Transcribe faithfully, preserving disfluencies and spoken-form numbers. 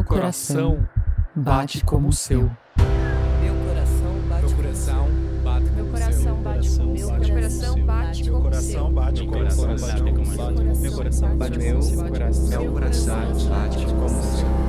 Meu coração bate como o seu. Meu coração bate Meu coração bate Meu coração bate como o seu. Meu coração bate como o seu. bate como o seu. Meu coração bate como o seu. Meu coração bate como o seu. Meu coração bate como o seu.